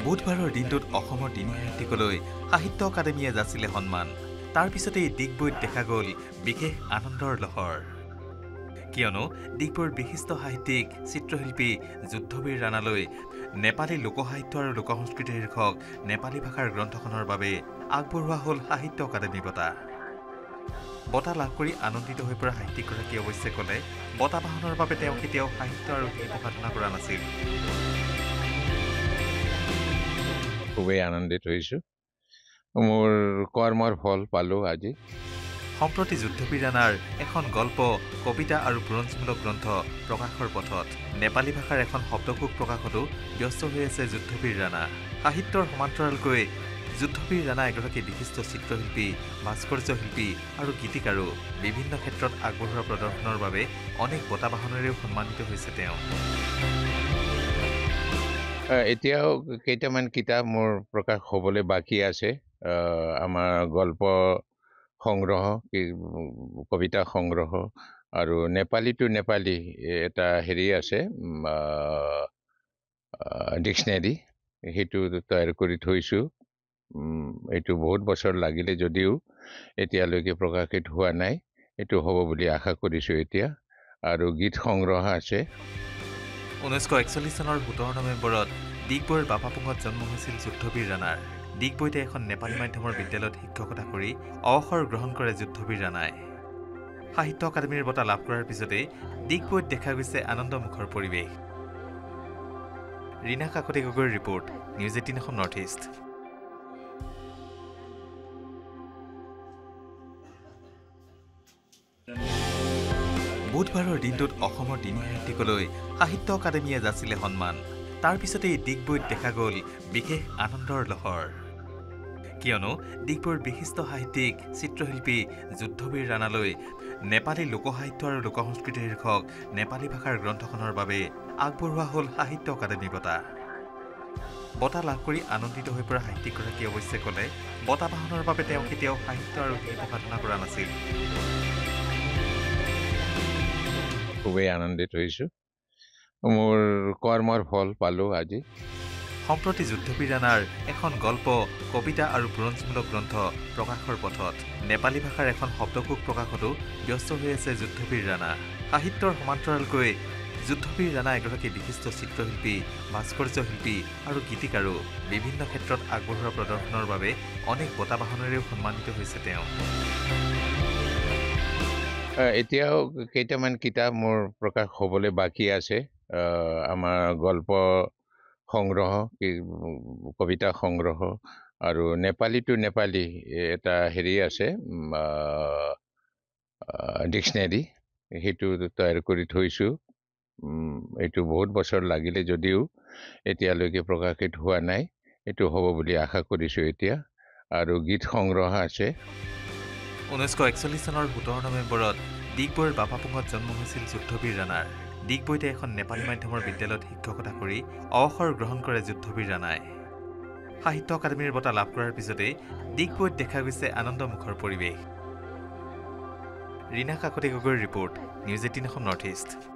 বুধবাৰৰ দিনটোত অসমৰ তিনি সাহিত্যিকলৈ সাহিত্য একাডেমীয়ে যাচিলে সন্মান। তাৰ পিছতেই ডিগবৈত দেখা গ'ল বিশেষ আনন্দৰ লহৰ। কিয়নো ডিগবৈৰ বিশিষ্ট সাহিত্যিক চিত্ৰশিল্পী যুদ্ধবীৰ ৰাণালৈ নেপালী লোকসাহিত্য আৰু লোকসংস্কৃতি শীৰ্ষক নেপালী ভাষাৰ গ্ৰন্থখনৰ বাবে আগবঢ়োৱা হ'ল সাহিত্য একাডেমী বঁটা। বঁটা লাভ কৰি আনন্দিত হৈ পৰা সাহিত্যিকগৰাকীয়ে অৱশ্যে ক'লে বঁটা বাহনৰ বাবে তেওঁ কেতিয়াও সাহিত্য আৰু শিল্প সাধনা কৰা নাছিল। খুবেই আনন্দিত হৈছোঁ। মোৰ কৰ্মৰ ফল পালোঁ আজি। সম্প্ৰতি যুদ্ধবীৰ ৰাণাৰ এখন গল্প, কবিতা আৰু বুৰঞ্জীমূলক গ্ৰন্থ প্ৰকাশৰ পথত। নেপালী ভাষাৰ এখন শব্দকোষ প্ৰকাশতো ব্যস্ত হৈ আছে যুদ্ধবীৰ ৰাণা। সাহিত্যৰ সমান্তৰালকৈ যুদ্ধবীৰ ৰাণা এগৰাকী বিশিষ্ট চিত্ৰশিল্পী, ভাস্কৰ্যশিল্পী আৰু গীতিকাৰো। বিভিন্ন ক্ষেত্ৰত আগবঢ়োৱা প্ৰদৰ্শনৰ বাবে অনেক বঁটা বাহনেৰেও সন্মানিত হৈছে তেওঁ। এতিয়াও কেইটামান কিতাপ মোৰ প্ৰকাশ হ'বলৈ বাকী আছে। আমাৰ গল্প সংগ্ৰহ, কবিতা সংগ্ৰহ আৰু নেপালী টু নেপালী এটা হেৰি আছে, ডিক্সনেৰী, সেইটো তৈয়াৰ কৰি থৈছোঁ। এইটো বহুত বছৰ লাগিলে যদিও এতিয়ালৈকে প্ৰকাশিত হোৱা নাই। এইটো হ'ব বুলি আশা কৰিছোঁ এতিয়া। আৰু গীত সংগ্ৰহ আছে। 1941 চনৰ 17 নৱেম্বৰত ডিগবৈৰ বাপাপুঙত জন্ম হৈছিল যুদ্ধবীৰ ৰাণাৰ। ডিগবৈতে এখন নেপালী মাধ্যমৰ বিদ্যালয়ত শিক্ষকতা কৰি অৱসৰ গ্ৰহণ কৰে যুদ্ধবীৰ ৰাণাই। সাহিত্য একাডেমীৰ বঁটা লাভ কৰাৰ পিছতেই ডিগবৈত দেখা গৈছে আনন্দমুখৰ পৰিৱেশ। ৰীনা কাকতি গগৈৰ report, news 18 Assam north east. বুধবাৰৰ দিনটোত অসমৰ তিনি সাহিত্যিকলৈ সাহিত্য একাডেমীয়ে যাচিলে সন্মান। তাৰ পিছতেই ডিগবৈত দেখা গ'ল বিশেষ আনন্দৰ লহৰ। কিয়নো ডিগবৈৰ বিশিষ্ট সাহিত্যিক চিত্ৰশিল্পী যুদ্ধবীৰ ৰাণালৈ নেপালী লোকসাহিত্য আৰু লোকসংস্কৃতি শীৰ্ষক নেপালী ভাষাৰ গ্ৰন্থখনৰ বাবে আগবঢ়োৱা হ'ল সাহিত্য একাডেমী বঁটা। বঁটা লাভ কৰি আনন্দিত হৈ পৰা সাহিত্যিকগৰাকীয়ে অৱশ্যে ক'লে বঁটা বাহনৰ বাবে তেওঁ কেতিয়াও সাহিত্য আৰু শিল্প সাধনা কৰা নাছিল। খুবেই আনন্দিত হৈছোঁ। মোৰ কৰ্মৰ ফল পালোঁ আজি। সম্প্ৰতি যুদ্ধবীৰ ৰাণাৰ এখন গল্প, কবিতা আৰু বুৰঞ্জীমূলক গ্ৰন্থ প্ৰকাশৰ পথত। নেপালী ভাষাৰ এখন শব্দকোষ প্ৰকাশতো ব্যস্ত হৈ আছে যুদ্ধবীৰ ৰাণা। সাহিত্যৰ সমান্তৰালকৈ যুদ্ধবীৰ ৰাণা এগৰাকী বিশিষ্ট চিত্ৰশিল্পী, ভাস্কৰ্যশিল্পী আৰু গীতিকাৰো। বিভিন্ন ক্ষেত্ৰত আগবঢ়োৱা প্ৰদৰ্শনৰ বাবে অনেক বঁটা বাহনেৰেও সন্মানিত হৈছে তেওঁ। এতিয়াও কেইটামান কিতাপ মোৰ প্ৰকাশ হ'বলৈ বাকী আছে। আমাৰ গল্প সংগ্ৰহ, কবিতা সংগ্ৰহ আৰু নেপালী টু নেপালী এটা হেৰি আছে, ডিক্সনেৰী, সেইটো তৈয়াৰ কৰি থৈছোঁ। এইটো বহুত বছৰ লাগিলে যদিও এতিয়ালৈকে প্ৰকাশিত হোৱা নাই। এইটো হ'ব বুলি আশা কৰিছোঁ এতিয়া। আৰু গীত সংগ্ৰহ আছে। 1941 চনৰ 17 নৱেম্বৰত ডিগবৈৰ বাপাপুঙত জন্ম হৈছিল যুদ্ধবীৰ ৰাণাৰ। ডিগবৈতে এখন নেপালী মাধ্যমৰ বিদ্যালয়ত শিক্ষকতা কৰি অৱসৰ গ্ৰহণ কৰে যুদ্ধবীৰ ৰাণাই। সাহিত্য একাডেমীৰ বঁটা লাভ কৰাৰ পিছতেই ডিগবৈত দেখা গৈছে আনন্দমুখৰ পৰিৱেশ। ৰীনা কাকতি গগৈৰ report, news 18 Assam north east.